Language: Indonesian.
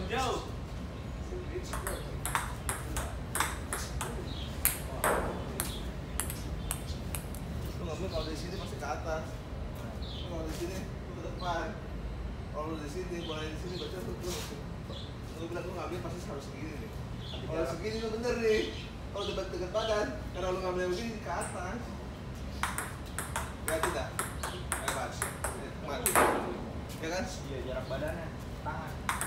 jauh. Lu ngambil kalau di sini pasti ke atas. Kalau di sini lu ke depan. Kalau lu di sini, mulai di sini baca lu bilang lu ngambil pasti harus segini nih. Kalau segini lu bener nih. Kalau dekat badan, karena lu ngambil begini ke atas. Ya tidak. Ayo mas, maju. Ya kan? Iya, jarak badannya, tangan.